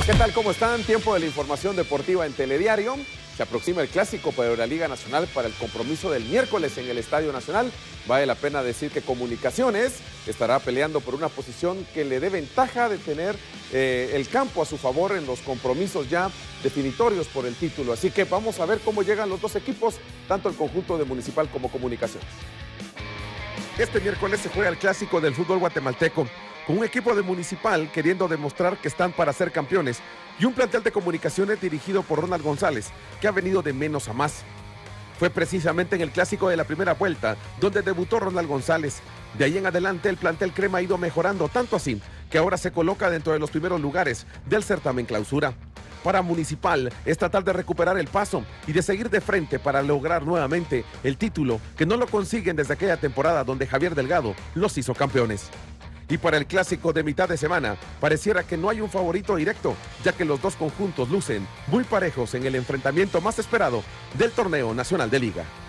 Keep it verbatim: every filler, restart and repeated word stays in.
¿Qué tal? ¿Cómo están? Tiempo de la información deportiva en Telediario. Se aproxima el clásico para la Liga Nacional para el compromiso del miércoles en el Estadio Nacional. Vale la pena decir que Comunicaciones estará peleando por una posición que le dé ventaja de tener eh, el campo a su favor en los compromisos ya definitorios por el título. Así que vamos a ver cómo llegan los dos equipos, tanto el conjunto de Municipal como Comunicaciones. Este miércoles se juega el clásico del fútbol guatemalteco, con un equipo de Municipal queriendo demostrar que están para ser campeones y un plantel de Comunicaciones dirigido por Ronald González, que ha venido de menos a más. Fue precisamente en el clásico de la primera vuelta donde debutó Ronald González. De ahí en adelante el plantel crema ha ido mejorando, tanto así que ahora se coloca dentro de los primeros lugares del certamen clausura. Para Municipal es tratar de recuperar el paso y de seguir de frente para lograr nuevamente el título, que no lo consiguen desde aquella temporada donde Javier Delgado los hizo campeones. Y para el clásico de mitad de semana, pareciera que no hay un favorito directo, ya que los dos conjuntos lucen muy parejos en el enfrentamiento más esperado del torneo nacional de liga.